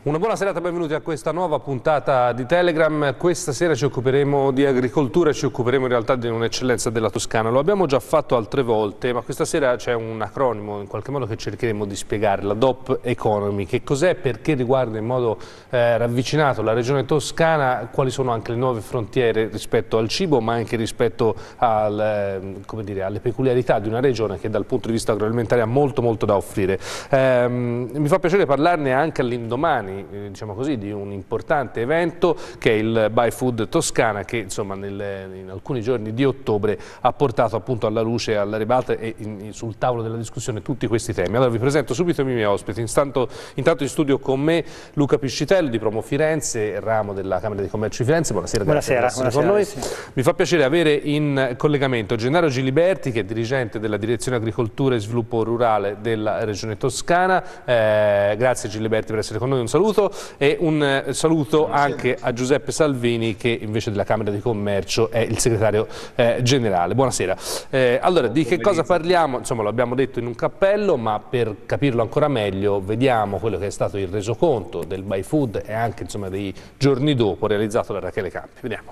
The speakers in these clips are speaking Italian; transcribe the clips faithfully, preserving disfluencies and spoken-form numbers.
Una buona serata, benvenuti a questa nuova puntata di Telegram. Questa sera ci occuperemo di agricoltura, ci occuperemo in realtà di un'eccellenza della Toscana. Lo abbiamo già fatto altre volte, ma questa sera c'è un acronimo in qualche modo che cercheremo di spiegare, la D O P Economy. Che cos'è, perché riguarda in modo eh, ravvicinato la regione toscana, quali sono anche le nuove frontiere rispetto al cibo, ma anche rispetto al, eh, come dire, alle peculiarità di una regione che dal punto di vista agroalimentare ha molto molto da offrire. Eh, mi fa piacere parlarne anche all'indomani, diciamo così, di un importante evento che è il Buy Food Toscana, che insomma nel, in alcuni giorni di ottobre ha portato appunto alla luce, alla ribalta e in, in, sul tavolo della discussione tutti questi temi. Allora vi presento subito i miei ospiti. Intanto, intanto in studio con me Luca Piscitelli di Promo Firenze, ramo della Camera di Commercio di Firenze. Buonasera, buonasera, grazie per essere con noi. Sì. Mi fa piacere avere in collegamento Gennaro Giliberti, che è dirigente della Direzione Agricoltura e Sviluppo Rurale della Regione Toscana. Eh, grazie Giliberti per essere con noi, un saluto. E un saluto anche a Giuseppe Salvini, che invece della Camera di Commercio è il segretario eh, generale. Buonasera. Eh, allora, di che cosa parliamo? Insomma, lo abbiamo detto in un cappello, ma per capirlo ancora meglio vediamo quello che è stato il resoconto del Buy Food e anche insomma dei giorni dopo realizzato da Rachele Campi. Vediamo.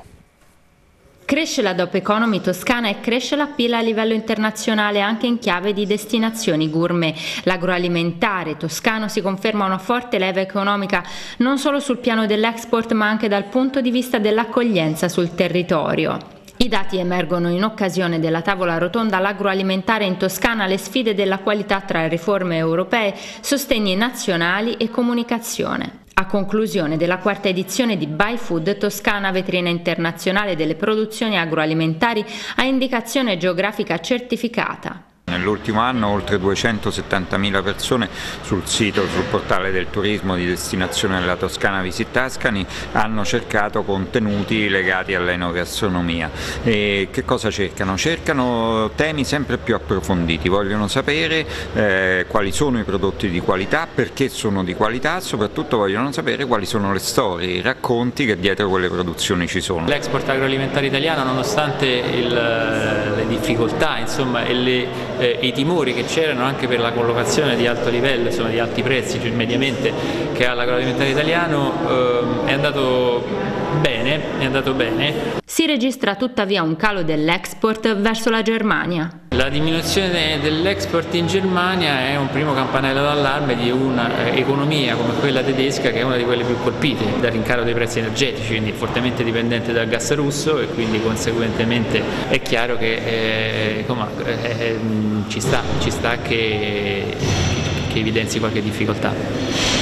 Cresce la D O P Economy toscana e cresce l'appeal a livello internazionale anche in chiave di destinazioni gourmet. L'agroalimentare toscano si conferma una forte leva economica non solo sul piano dell'export ma anche dal punto di vista dell'accoglienza sul territorio. I dati emergono in occasione della tavola rotonda L'agroalimentare in Toscana, le sfide della qualità tra riforme europee, sostegni nazionali e comunicazione. A conclusione della quarta edizione di Buy Food Toscana, vetrina internazionale delle produzioni agroalimentari a indicazione geografica certificata. Nell'ultimo anno oltre duecentosettantamila persone sul sito, sul portale del turismo di destinazione della Toscana Visit Tuscany hanno cercato contenuti legati all'enogastronomia. E che cosa cercano? Cercano temi sempre più approfonditi, vogliono sapere eh, quali sono i prodotti di qualità, perché sono di qualità, soprattutto vogliono sapere quali sono le storie, i racconti che dietro quelle produzioni ci sono. L'export agroalimentare italiano, nonostante il, le difficoltà insomma, e le Eh, i timori che c'erano anche per la collocazione di alto livello, insomma di alti prezzi, cioè mediamente, che ha l'agroalimentare italiano, eh, è andato bene, è andato bene. Si registra tuttavia un calo dell'export verso la Germania. La diminuzione dell'export in Germania è un primo campanello d'allarme di un'economia come quella tedesca, che è una di quelle più colpite dal rincaro dei prezzi energetici, quindi fortemente dipendente dal gas russo, e quindi conseguentemente è chiaro che eh, come, eh, ci sta, ci sta che, che evidenzi qualche difficoltà.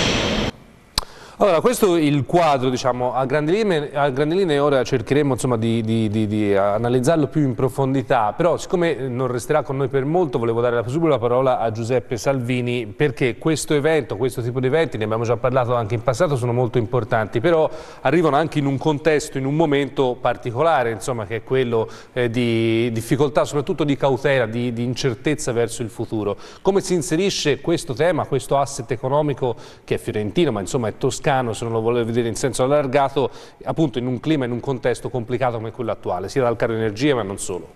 Allora, questo è il quadro, diciamo, a grandi linee, a grandi linee ora cercheremo insomma, di, di, di, di analizzarlo più in profondità, però siccome non resterà con noi per molto volevo dare la, subito la parola a Giuseppe Salvini, perché questo evento, questo tipo di eventi, ne abbiamo già parlato anche in passato, sono molto importanti, però arrivano anche in un contesto, in un momento particolare, insomma, che è quello eh, di difficoltà, soprattutto di cautela, di, di incertezza verso il futuro. Come si inserisce questo tema, questo asset economico che è fiorentino, ma insomma è toscano, se non lo vuole vedere in senso allargato, appunto in un clima, in un contesto complicato come quello attuale, sia dal caro energia ma non solo?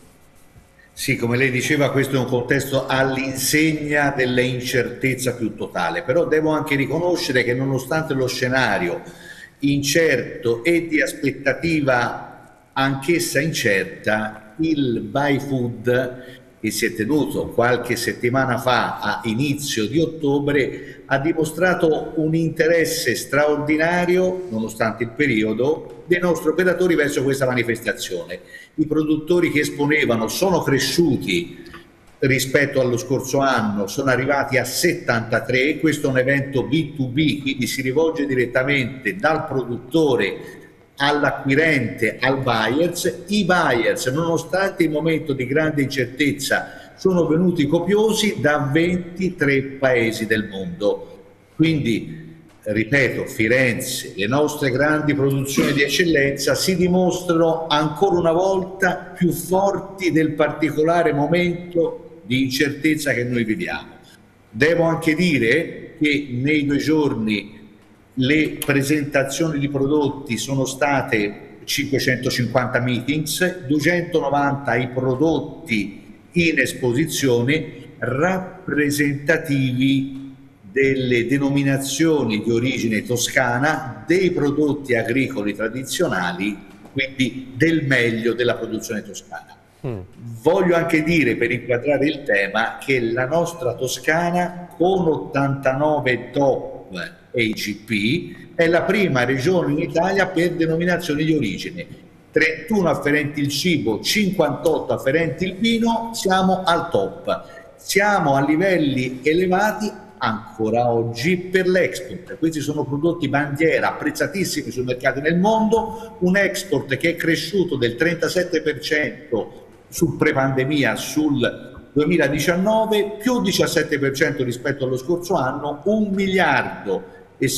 Sì, come lei diceva, questo è un contesto all'insegna dell'incertezza più totale, però devo anche riconoscere che nonostante lo scenario incerto e di aspettativa anch'essa incerta, il Buy Food che si è tenuto qualche settimana fa a inizio di ottobre ha dimostrato un interesse straordinario, nonostante il periodo, dei nostri operatori verso questa manifestazione. I produttori che esponevano sono cresciuti rispetto allo scorso anno, sono arrivati a settantatré, questo è un evento B due B, quindi si rivolge direttamente dal produttore all'acquirente, al buyers. I buyers, nonostante il momento di grande incertezza, sono venuti copiosi da ventitré paesi del mondo. Quindi, ripeto, Firenze, le nostre grandi produzioni di eccellenza si dimostrano ancora una volta più forti del particolare momento di incertezza che noi viviamo. Devo anche dire che nei due giorni le presentazioni di prodotti sono state cinquecentocinquanta meetings, duecentonovanta i prodotti in esposizione rappresentativi delle denominazioni di origine toscana, dei prodotti agricoli tradizionali, quindi del meglio della produzione toscana. Mm. Voglio anche dire, per inquadrare il tema, che la nostra Toscana, con ottantanove D O P A G P, è la prima regione in Italia per denominazioni di origine. trentuno afferenti il cibo, cinquantotto afferenti il vino, siamo al top. Siamo a livelli elevati ancora oggi per l'export. Questi sono prodotti bandiera apprezzatissimi sui mercati nel mondo, un export che è cresciuto del trentasette per cento sul pre-pandemia sul duemiladiciannove, più diciassette per cento rispetto allo scorso anno, un miliardo e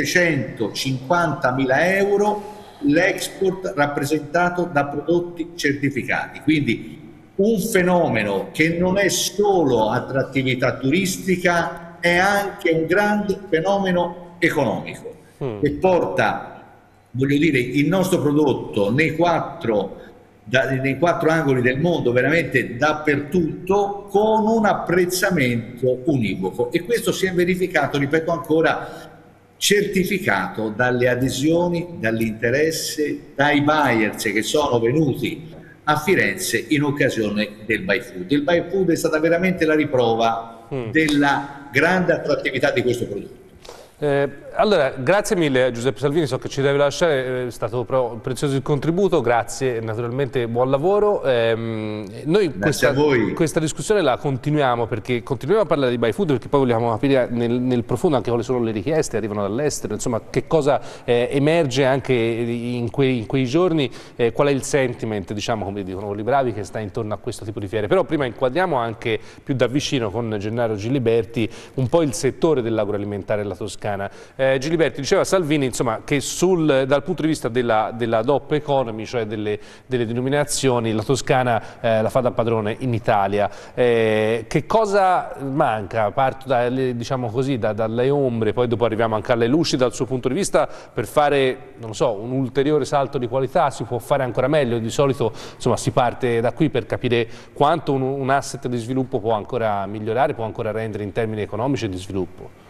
settecentocinquantamila euro l'export rappresentato da prodotti certificati. Quindi un fenomeno che non è solo attrattività turistica, è anche un grande fenomeno economico mm. che porta, voglio dire, il nostro prodotto nei quattro, da, nei quattro angoli del mondo, veramente dappertutto, con un apprezzamento univoco, e questo si è verificato, ripeto ancora, certificato dalle adesioni, dall'interesse, dai buyers che sono venuti a Firenze in occasione del Buy Food. Il Buy Food è stata veramente la riprova mm. della grande attrattività di questo prodotto. Eh, allora, grazie mille a Giuseppe Salvini, so che ci deve lasciare, è stato però prezioso il contributo, grazie, naturalmente buon lavoro. Eh, noi questa, questa discussione la continuiamo, perché continuiamo a parlare di Buy Food, perché poi vogliamo capire nel, nel profondo anche quali sono le richieste, arrivano dall'estero, insomma che cosa eh, emerge anche in quei, in quei giorni, eh, qual è il sentiment, diciamo, come dicono quelli bravi, che sta intorno a questo tipo di fiere. Però prima inquadriamo anche più da vicino con Gennaro Giliberti un po' il settore dell'agroalimentare alla Toscana. Eh, Giliberti, diceva Salvini, insomma, che sul, dal punto di vista della, della D O P Economy, cioè delle, delle denominazioni, la Toscana eh, la fa da padrone in Italia. Eh, che cosa manca? Parto da, diciamo così, da, dalle ombre, poi dopo arriviamo anche alle luci dal suo punto di vista, per fare, non so, un ulteriore salto di qualità. Si può fare ancora meglio? Di solito, insomma, si parte da qui per capire quanto un, un asset di sviluppo può ancora migliorare, può ancora rendere in termini economici e di sviluppo.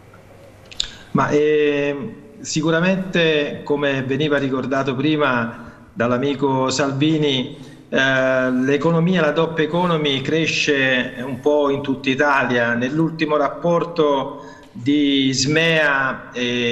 Ma eh, sicuramente, come veniva ricordato prima dall'amico Salvini, eh, l'economia, la D O P Economy cresce un po' in tutta Italia. Nell'ultimo rapporto di Ismea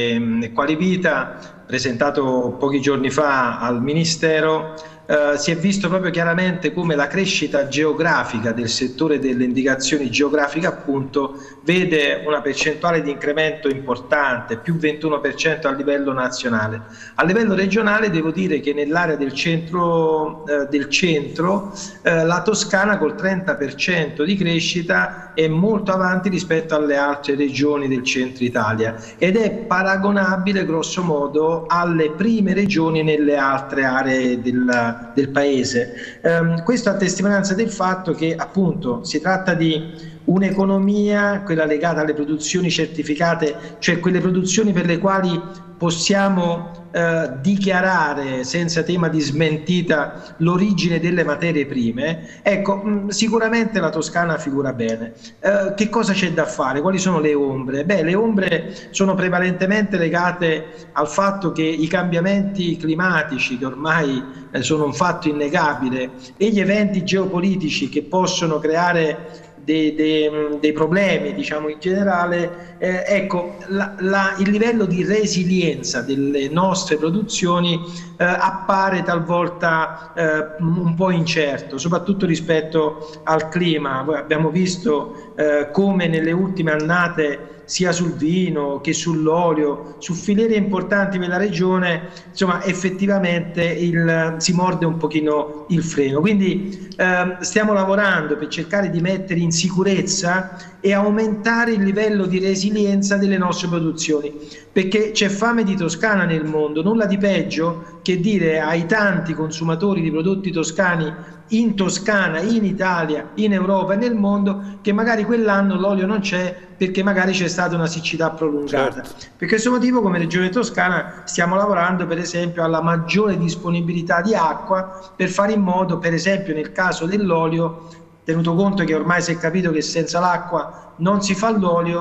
e Qualivita, presentato pochi giorni fa al Ministero, Uh, si è visto proprio chiaramente come la crescita geografica del settore delle indicazioni geografiche, appunto, vede una percentuale di incremento importante, più ventuno per cento a livello nazionale. A livello regionale devo dire che nell'area del centro, uh, del centro uh, la Toscana col trenta per cento di crescita è molto avanti rispetto alle altre regioni del centro Italia, ed è paragonabile grosso modo alle prime regioni nelle altre aree del del paese. Um, questo a testimonianza del fatto che, appunto, si tratta di un'economia, quella legata alle produzioni certificate, cioè quelle produzioni per le quali possiamo eh, dichiarare senza tema di smentita l'origine delle materie prime. Ecco, mh, sicuramente la Toscana figura bene. Eh, che cosa c'è da fare? Quali sono le ombre? Beh, le ombre sono prevalentemente legate al fatto che i cambiamenti climatici, che ormai eh, sono un fatto innegabile, e gli eventi geopolitici che possono creare Dei, dei, dei problemi, diciamo, in generale, eh, ecco, la, la, il livello di resilienza delle nostre produzioni eh, appare talvolta eh, un po' incerto, soprattutto rispetto al clima. Voi abbiamo visto eh, come nelle ultime annate, sia sul vino che sull'olio, su filiere importanti nella regione, insomma, effettivamente il, si morde un pochino il freno. Quindi eh, stiamo lavorando per cercare di mettere in sicurezza e aumentare il livello di resilienza delle nostre produzioni, perché c'è fame di Toscana nel mondo, nulla di peggio che dire ai tanti consumatori di prodotti toscani in Toscana, in Italia, in Europa e nel mondo, che magari quell'anno l'olio non c'è perché magari c'è stata una siccità prolungata. Certo. Per questo motivo, come Regione Toscana, stiamo lavorando per esempio alla maggiore disponibilità di acqua, per fare in modo, per esempio nel caso dell'olio, tenuto conto che ormai si è capito che senza l'acqua non si fa l'olio,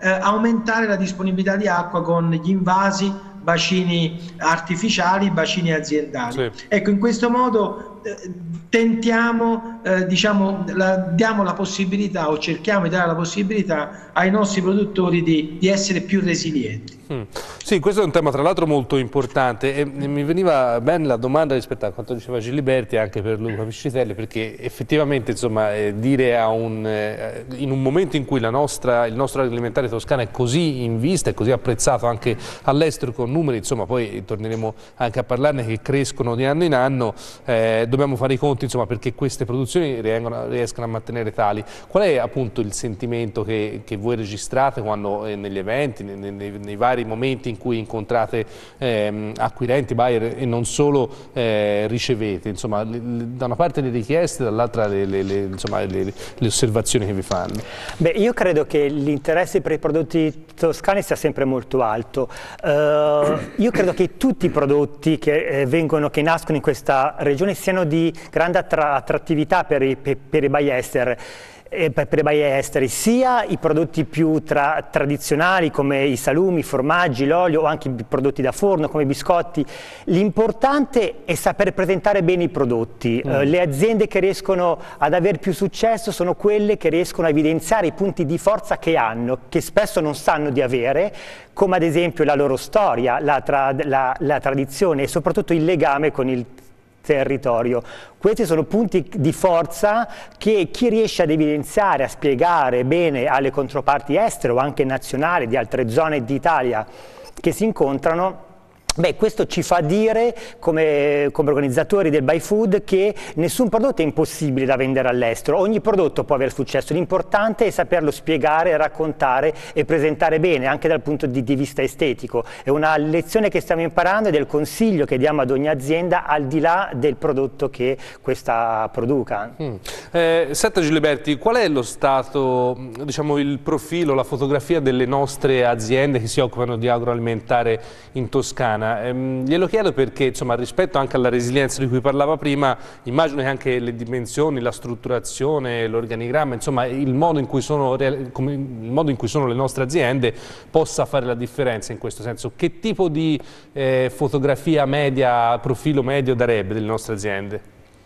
eh, aumentare la disponibilità di acqua con gli invasi, bacini artificiali, bacini aziendali. Sì. Ecco, in questo modo eh, tentiamo, eh, diciamo, la, diamo la possibilità o cerchiamo di dare la possibilità ai nostri produttori di, di essere più resilienti. Mm. Sì, questo è un tema tra l'altro molto importante e mi veniva bene la domanda rispetto a quanto diceva Giliberti anche per Luca Piscitelli, perché effettivamente insomma eh, dire a un, eh, in un momento in cui la nostra, il nostro agroalimentare toscano è così in vista e così apprezzato anche all'estero con numeri, insomma poi torneremo anche a parlarne, che crescono di anno in anno, eh, dobbiamo fare i conti insomma perché queste produzioni riescono, riescano a mantenere tali. Qual è appunto il sentimento che, che voi registrate quando eh, negli eventi, nei, nei, nei vari momenti in cui incontrate ehm, acquirenti, buyer e non solo eh, ricevete, insomma, le, le, da una parte le richieste, dall'altra le, le, le, insomma, le, le osservazioni che vi fanno? Beh, io credo che l'interesse per i prodotti toscani sia sempre molto alto. Uh, io credo che tutti i prodotti che eh, vengono, che nascono in questa regione siano di grande attra attrattività per i, per, per i buyer esteri. per i buyer esteri, sia i prodotti più tra, tradizionali come i salumi, i formaggi, l'olio o anche i prodotti da forno come i biscotti. L'importante è saper presentare bene i prodotti. Mm. Uh, le aziende che riescono ad avere più successo sono quelle che riescono a evidenziare i punti di forza che hanno, che spesso non sanno di avere, come ad esempio la loro storia, la, tra, la, la tradizione e soprattutto il legame con il territorio. Questi sono punti di forza che chi riesce ad evidenziare, a spiegare bene alle controparti estere o anche nazionali di altre zone d'Italia che si incontrano, beh, questo ci fa dire come, come organizzatori del Buy Food che nessun prodotto è impossibile da vendere all'estero, ogni prodotto può avere successo, l'importante è saperlo spiegare, raccontare e presentare bene anche dal punto di, di vista estetico. È una lezione che stiamo imparando e del consiglio che diamo ad ogni azienda al di là del prodotto che questa produca. Mm. Eh, Senta Giliberti, qual è lo stato, diciamo il profilo, la fotografia delle nostre aziende che si occupano di agroalimentare in Toscana? Eh, glielo chiedo perché insomma rispetto anche alla resilienza di cui parlava prima, immagino che anche le dimensioni, la strutturazione, l'organigramma, insomma il modo in cui sono, il modo in cui sono le nostre aziende possa fare la differenza in questo senso. Che tipo di eh, fotografia media, profilo medio darebbe delle nostre aziende?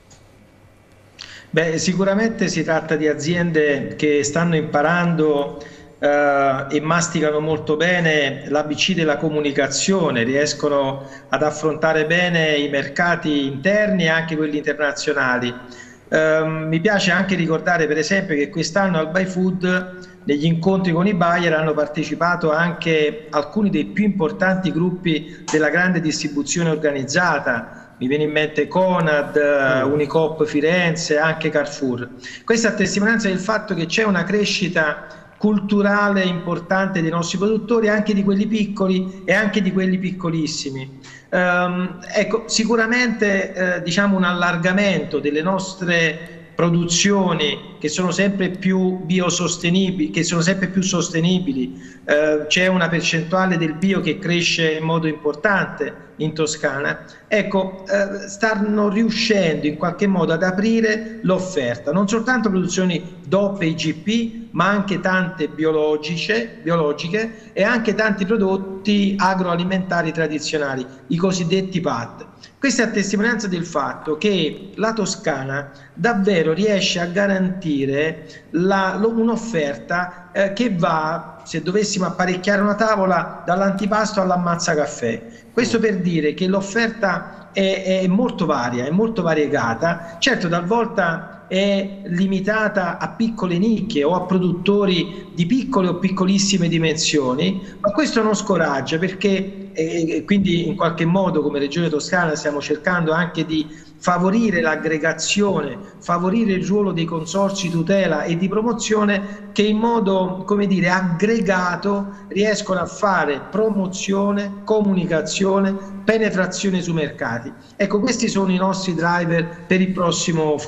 Beh, sicuramente si tratta di aziende che stanno imparando Uh, e masticano molto bene l'A B C della comunicazione, riescono ad affrontare bene i mercati interni e anche quelli internazionali. Uh, mi piace anche ricordare per esempio che quest'anno al Buy Food negli incontri con i buyer hanno partecipato anche alcuni dei più importanti gruppi della grande distribuzione organizzata. Mi viene in mente Conad, uh, Unicoop Firenze, anche Carrefour. Questa è testimonianza del fatto che c'è una crescita culturale importante dei nostri produttori, anche di quelli piccoli e anche di quelli piccolissimi. Um, ecco, sicuramente eh, diciamo un allargamento delle nostre produzioni che sono sempre più biosostenibili, che sono sempre più sostenibili. Eh, c'è una percentuale del bio che cresce in modo importante in Toscana. Ecco, eh, stanno riuscendo in qualche modo ad aprire l'offerta, non soltanto produzioni D O P e I G P, ma anche tante biologiche, biologiche e anche tanti prodotti agroalimentari tradizionali, i cosiddetti P A D. Questa è a testimonianza del fatto che la Toscana davvero riesce a garantire un'offerta eh, che va, se dovessimo apparecchiare una tavola, dall'antipasto all'ammazzacaffè. Questo per dire che l'offerta è, è molto varia, è molto variegata, certo talvolta è limitata a piccole nicchie o a produttori di piccole o piccolissime dimensioni, ma questo non scoraggia perché e quindi in qualche modo come Regione Toscana stiamo cercando anche di favorire l'aggregazione, favorire il ruolo dei consorzi tutela e di promozione che in modo, come dire, aggregato riescono a fare promozione, comunicazione, penetrazione sui mercati. Ecco, questi sono i nostri driver per il prossimo futuro.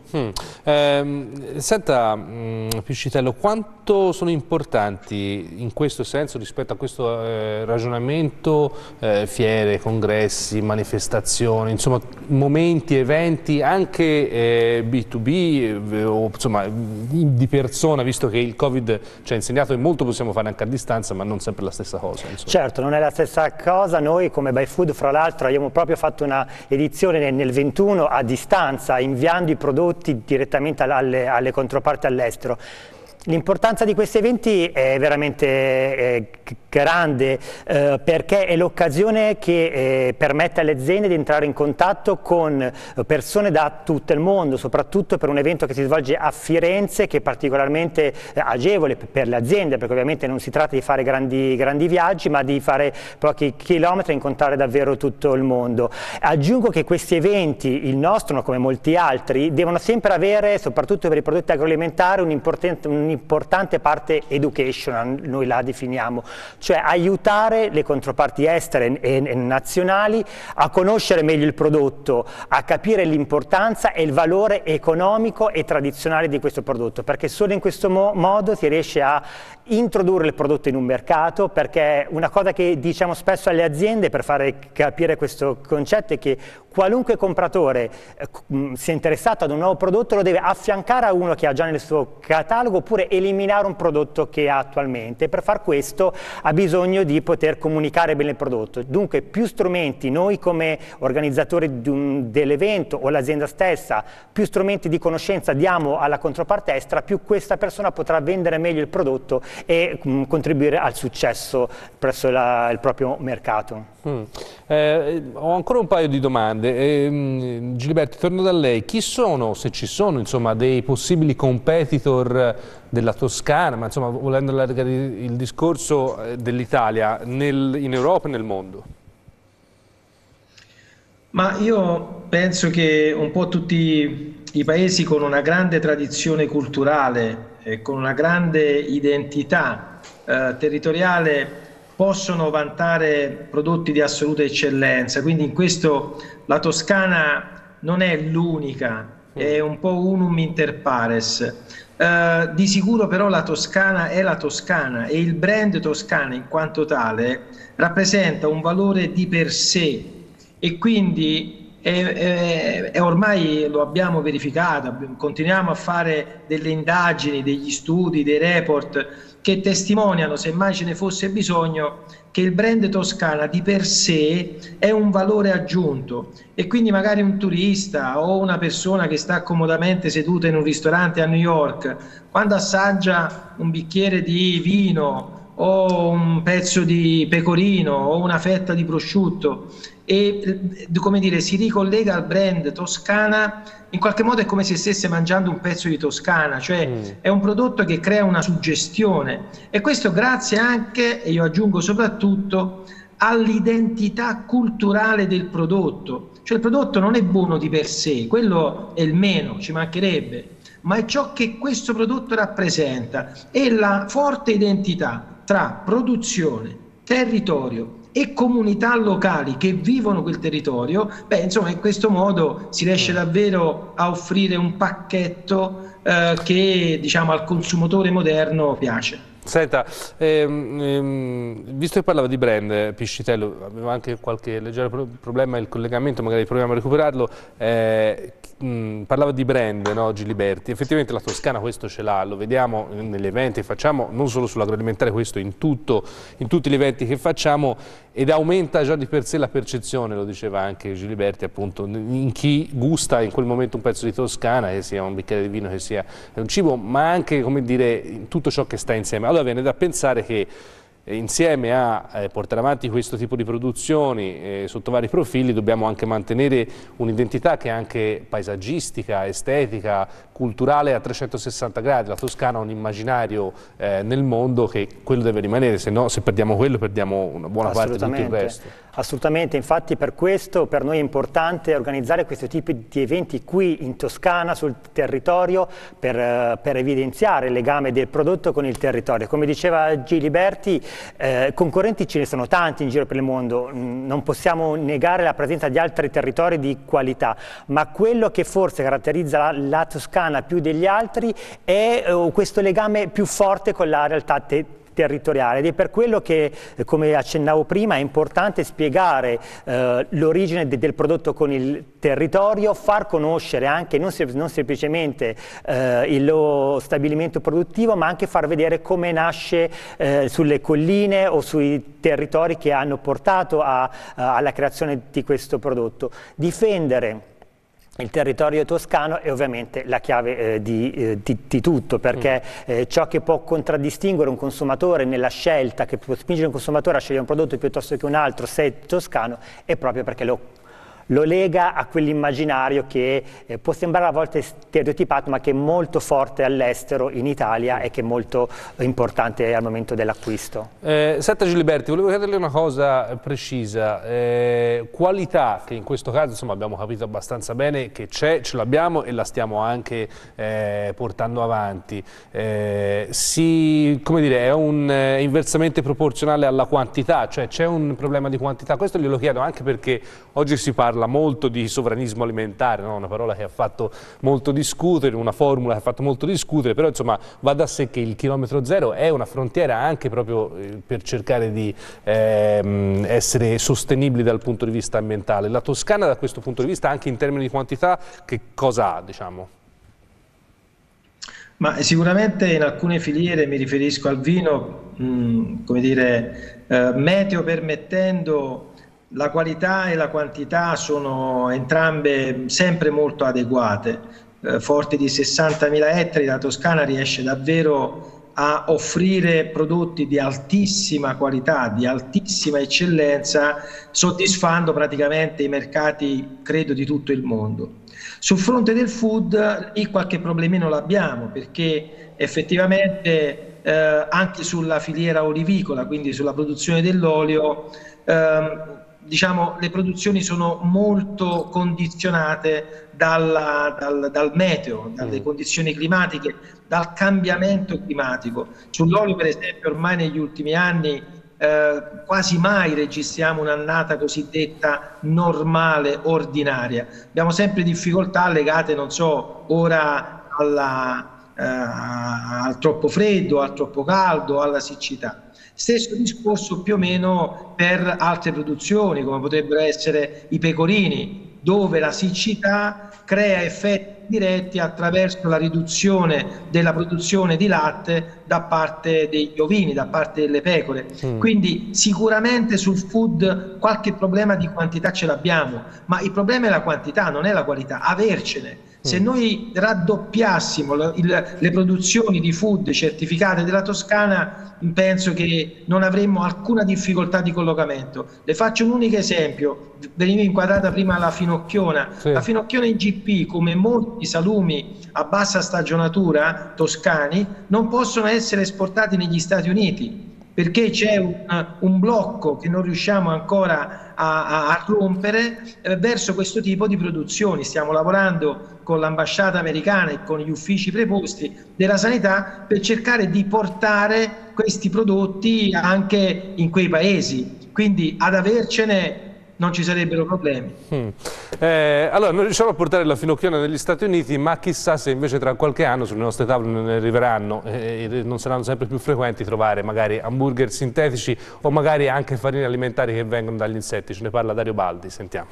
Mm. Eh, senta, mh, Piscitello, quanto sono importanti in questo senso rispetto a questo eh, ragionamento eh, fiere, congressi, manifestazioni, insomma momenti, eventi anche eh, B due B eh, o insomma di persona, visto che il Covid ci ha insegnato che molto possiamo fare anche a distanza, ma non sempre la stessa cosa. Insomma. Certo, non è la stessa cosa. Noi come BuyFood, fra l'altro, abbiamo proprio fatto una edizione nel, nel ventuno a distanza, inviando i prodotti direttamente alle, alle controparti all'estero. L'importanza di questi eventi è veramente eh, grande eh, perché è l'occasione che eh, permette alle aziende di entrare in contatto con persone da tutto il mondo, soprattutto per un evento che si svolge a Firenze, che è particolarmente eh, agevole per le aziende, perché ovviamente non si tratta di fare grandi, grandi viaggi, ma di fare pochi chilometri e incontrare davvero tutto il mondo. Aggiungo che questi eventi, il nostro come molti altri, devono sempre avere, soprattutto per i prodotti agroalimentari, un importante un un'importante parte educational, noi la definiamo, cioè aiutare le controparti estere e, e nazionali a conoscere meglio il prodotto, a capire l'importanza e il valore economico e tradizionale di questo prodotto, perché solo in questo mo modo si riesce a introdurre il prodotto in un mercato, perché una cosa che diciamo spesso alle aziende per fare capire questo concetto è che qualunque compratore eh, sia interessato ad un nuovo prodotto lo deve affiancare a uno che ha già nel suo catalogo oppure eliminare un prodotto che ha attualmente. Per far questo ha bisogno di poter comunicare bene il prodotto. Dunque più strumenti noi come organizzatori dell'evento o l'azienda stessa, più strumenti di conoscenza diamo alla controparte estera, più questa persona potrà vendere meglio il prodotto e mh, contribuire al successo presso la, il proprio mercato. Mm. Eh, ho ancora un paio di domande. Eh, Giliberti, torno da lei. Chi sono, se ci sono, insomma, dei possibili competitor della Toscana, ma insomma, volendo allargare il discorso dell'Italia in Europa e nel mondo? Ma io penso che un po' tutti i paesi con una grande tradizione culturale e con una grande identità eh, territoriale possono vantare prodotti di assoluta eccellenza, quindi in questo la Toscana non è l'unica, è un po' unum inter pares. Uh, di sicuro però la Toscana è la Toscana e il brand Toscana in quanto tale rappresenta un valore di per sé e quindi è, è, è ormai lo abbiamo verificato, continuiamo a fare delle indagini, degli studi, dei report che testimoniano, se mai ce ne fosse bisogno, che il brand Toscana di per sé è un valore aggiunto e quindi magari un turista o una persona che sta comodamente seduta in un ristorante a New York, quando assaggia un bicchiere di vino o un pezzo di pecorino o una fetta di prosciutto e come dire, si ricollega al brand Toscana, in qualche modo è come se stesse mangiando un pezzo di Toscana, cioè mm. è un prodotto che crea una suggestione e questo grazie anche, e io aggiungo soprattutto, all'identità culturale del prodotto. Cioè il prodotto non è buono di per sé, quello è il meno, ci mancherebbe, ma è ciò che questo prodotto rappresenta e la forte identità tra produzione, territorio e comunità locali che vivono quel territorio. Beh, insomma, in questo modo si riesce davvero a offrire un pacchetto eh, che, diciamo, al consumatore moderno piace. Senta, ehm, ehm, visto che parlava di brand, Piscitello, aveva anche qualche leggero pro problema il collegamento, magari proviamo a recuperarlo, eh, mh, parlava di brand, no, Giliberti, effettivamente la Toscana questo ce l'ha, lo vediamo negli eventi che facciamo, non solo sull'agroalimentare, questo in, tutto, in tutti gli eventi che facciamo ed aumenta già di per sé la percezione, lo diceva anche Giliberti, appunto, in chi gusta in quel momento un pezzo di Toscana, che sia un bicchiere di vino, che sia un cibo, ma anche, come dire, in tutto ciò che sta insieme. Allora viene da pensare che eh, insieme a eh, portare avanti questo tipo di produzioni eh, sotto vari profili dobbiamo anche mantenere un'identità che è anche paesaggistica, estetica, culturale a trecentosessanta gradi. La Toscana ha un immaginario eh, nel mondo che quello deve rimanere, se no se perdiamo quello perdiamo una buona parte di tutto il resto. Assolutamente, infatti per questo per noi è importante organizzare questo tipo di eventi qui in Toscana, sul territorio, per, per evidenziare il legame del prodotto con il territorio. Come diceva Giliberti, eh, concorrenti ce ne sono tanti in giro per il mondo, non possiamo negare la presenza di altri territori di qualità, ma quello che forse caratterizza la, la Toscana più degli altri è eh, questo legame più forte con la realtà te territoriale, ed è per quello che, come accennavo prima, è importante spiegare eh, l'origine de del prodotto con il territorio, far conoscere anche non, se non semplicemente eh, il lo stabilimento produttivo, ma anche far vedere come nasce eh, sulle colline o sui territori che hanno portato a, a, alla creazione di questo prodotto. Difendere il territorio toscano è ovviamente la chiave eh, di, eh, di, di tutto, perché eh, ciò che può contraddistinguere un consumatore nella scelta, che può spingere un consumatore a scegliere un prodotto piuttosto che un altro, se è toscano, è proprio perché lo lo lega a quell'immaginario che eh, può sembrare a volte stereotipato, ma che è molto forte all'estero, in Italia, e che è molto importante al momento dell'acquisto. Eh, Senta Giliberti, volevo chiederle una cosa precisa. Eh, qualità, che in questo caso insomma abbiamo capito abbastanza bene che c'è, ce l'abbiamo e la stiamo anche eh, portando avanti. Eh, si, come dire, è un eh, inversamente proporzionale alla quantità, cioè c'è un problema di quantità. Questo glielo chiedo anche perché oggi si parla molto di sovranismo alimentare, no? Una parola che ha fatto molto discutere, una formula che ha fatto molto discutere, però insomma va da sé che il chilometro zero è una frontiera anche proprio eh, per cercare di ehm, essere sostenibili dal punto di vista ambientale. La Toscana da questo punto di vista, anche in termini di quantità, che cosa ha, diciamo? Ma sicuramente in alcune filiere, mi riferisco al vino, mh, come dire, eh, meteo permettendo, la qualità e la quantità sono entrambe sempre molto adeguate. Eh, forte di sessantamila ettari, la Toscana riesce davvero a offrire prodotti di altissima qualità, di altissima eccellenza, soddisfando praticamente i mercati, credo, di tutto il mondo. Sul fronte del food lì qualche problemino l'abbiamo, perché effettivamente eh, anche sulla filiera olivicola, quindi sulla produzione dell'olio, ehm, diciamo, le produzioni sono molto condizionate dalla, dal, dal meteo, dalle condizioni climatiche, dal cambiamento climatico. Sull'olio, per esempio, ormai negli ultimi anni eh, quasi mai registriamo un'annata cosiddetta normale, ordinaria. Abbiamo sempre difficoltà legate, non so, ora alla, eh, al troppo freddo, al troppo caldo, alla siccità. Stesso discorso più o meno per altre produzioni, come potrebbero essere i pecorini, dove la siccità crea effetti diretti attraverso la riduzione della produzione di latte da parte degli ovini, da parte delle pecore. Mm. Quindi sicuramente sul food qualche problema di quantità ce l'abbiamo, ma il problema è la quantità, non è la qualità, avercene. Se noi raddoppiassimo le, il, le produzioni di food certificate della Toscana, penso che non avremmo alcuna difficoltà di collocamento. Le faccio un unico esempio, veniva inquadrata prima la finocchiona. Sì. La finocchiona in G P, come molti salumi a bassa stagionatura toscani, non possono essere esportati negli Stati Uniti, perché c'è un, un blocco che non riusciamo ancora a, a, a rompere eh, verso questo tipo di produzioni. Stiamo lavorando con l'ambasciata americana e con gli uffici preposti della sanità per cercare di portare questi prodotti anche in quei paesi, quindi ad avercene non ci sarebbero problemi. Hmm. Eh, allora, non riusciamo a portare la finocchiona negli Stati Uniti, ma chissà se invece tra qualche anno sulle nostre tavole ne arriveranno e eh, non saranno sempre più frequenti trovare magari hamburger sintetici o magari anche farine alimentari che vengono dagli insetti. Ce ne parla Dario Baldi, sentiamo.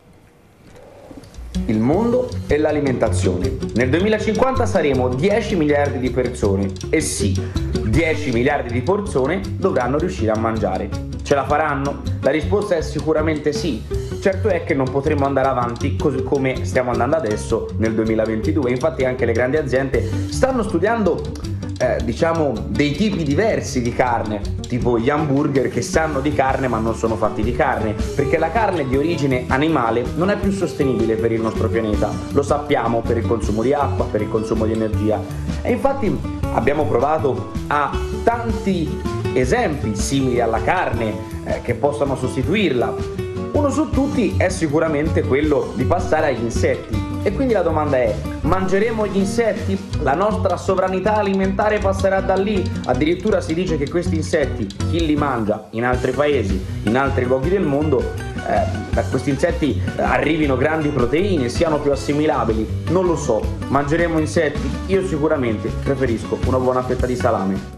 Il mondo e l'alimentazione. Nel duemilacinquanta saremo dieci miliardi di persone e sì, dieci miliardi di persone dovranno riuscire a mangiare. Ce la faranno? La risposta è sicuramente sì. Certo è che non potremo andare avanti così come stiamo andando adesso nel duemilaventidue. Infatti anche le grandi aziende stanno studiando eh, diciamo dei tipi diversi di carne, tipo gli hamburger che sanno di carne ma non sono fatti di carne, perché la carne di origine animale non è più sostenibile per il nostro pianeta. Lo sappiamo per il consumo di acqua, per il consumo di energia. E infatti abbiamo provato a tanti esempi simili alla carne eh, che possano sostituirla. Uno su tutti è sicuramente quello di passare agli insetti. E quindi la domanda è: mangeremo gli insetti? La nostra sovranità alimentare passerà da lì? Addirittura si dice che questi insetti, chi li mangia in altri paesi, in altri luoghi del mondo, eh, da questi insetti arrivino grandi proteine, siano più assimilabili. Non lo so. Mangeremo insetti? Io sicuramente preferisco una buona fetta di salame.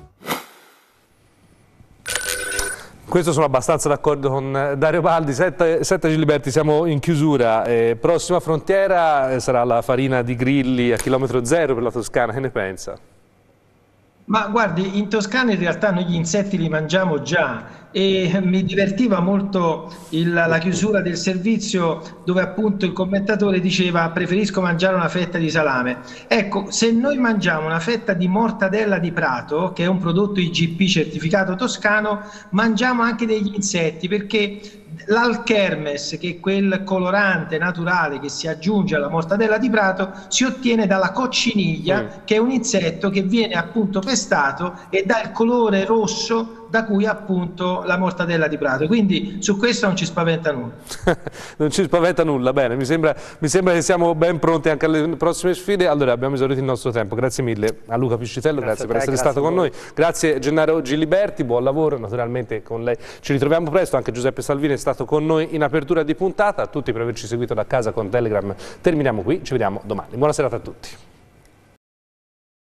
Questo sono abbastanza d'accordo con Dario Baldi. Sette, sette Giliberti, siamo in chiusura. Eh, prossima frontiera eh, sarà la farina di grilli a chilometro zero per la Toscana, che ne pensa? Ma guardi, in Toscana in realtà noi gli insetti li mangiamo già e mi divertiva molto il, la chiusura del servizio dove appunto il commentatore diceva preferisco mangiare una fetta di salame. Ecco, se noi mangiamo una fetta di mortadella di Prato, che è un prodotto I G P certificato toscano, mangiamo anche degli insetti, perché l'alchermes, che è quel colorante naturale che si aggiunge alla mortadella di Prato, si ottiene dalla cocciniglia, mm. che è un insetto che viene appunto pestato e dà il colore rosso da cui appunto la mortadella di Prato. Quindi su questo non ci spaventa nulla. Non ci spaventa nulla, bene, mi sembra, mi sembra che siamo ben pronti anche alle prossime sfide. Allora abbiamo esaurito il nostro tempo, grazie mille a Luca Piscitello, grazie, grazie per essere grazie stato con noi, grazie Gennaro Giliberti, buon lavoro, naturalmente con lei ci ritroviamo presto, anche Giuseppe Salvini è stato con noi in apertura di puntata. A tutti per averci seguito da casa con Telegram terminiamo qui, ci vediamo domani, buona serata a tutti.